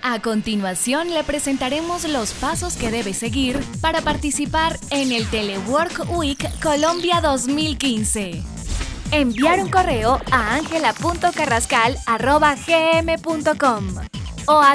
A continuación le presentaremos los pasos que debe seguir para participar en el Telework Week Colombia 2015. Enviar un correo a angela.carrascal@gm.com o a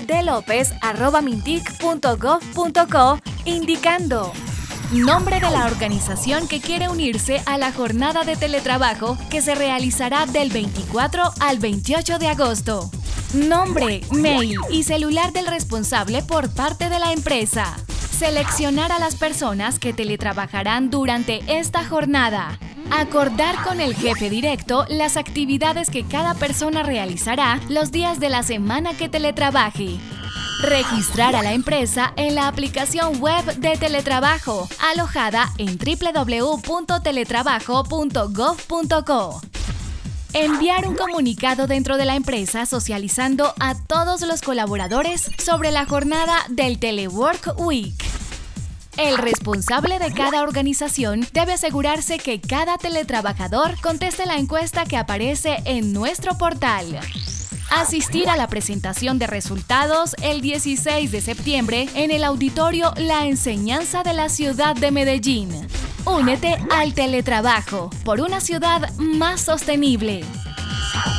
delopez@mintic.gov.co indicando nombre de la organización que quiere unirse a la jornada de teletrabajo que se realizará del 24 al 28 de agosto. Nombre, mail y celular del responsable por parte de la empresa. Seleccionar a las personas que teletrabajarán durante esta jornada. Acordar con el jefe directo las actividades que cada persona realizará los días de la semana que teletrabaje. Registrar a la empresa en la aplicación web de teletrabajo, alojada en www.teletrabajo.gov.co. Enviar un comunicado dentro de la empresa socializando a todos los colaboradores sobre la jornada del Telework Week. El responsable de cada organización debe asegurarse que cada teletrabajador conteste la encuesta que aparece en nuestro portal. Asistir a la presentación de resultados el 16 de septiembre en el auditorio La Enseñanza de la ciudad de Medellín. Únete al teletrabajo por una ciudad más sostenible.